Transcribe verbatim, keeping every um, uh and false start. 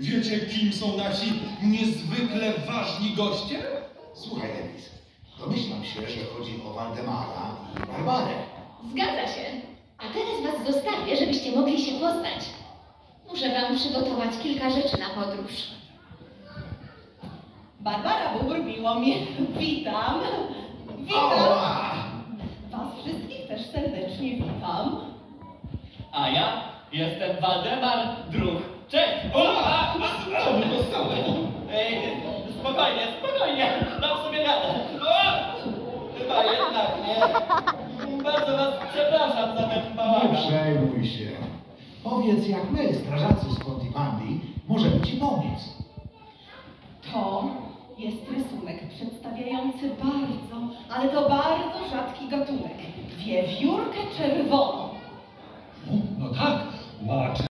Wiecie, kim są nasi niezwykle ważni goście? Słuchaj, Elvis, domyślam się, że chodzi o Waldemara i Barbarę. Zgadza się. A teraz was zostawię, żebyście mogli się poznać. Muszę wam przygotować kilka rzeczy na podróż. Barbara Bóbr, miło mi. Witam. Witam. Ała! Was wszystkich też serdecznie witam. A ja jestem Waldemar Druch. Cześć! O, a, a, a, no stałe. Ej, spokojnie, spokojnie, dam sobie radę. O! Chyba jednak nie. Bardzo was przepraszam za ten Nie bałagan. przejmuj się. Powiedz, jak my, strażacy z Pontypandy, możemy ci pomóc. To jest rysunek przedstawiający bardzo, ale to bardzo rzadki gatunek. Wiewiórkę czerwoną. No tak, ma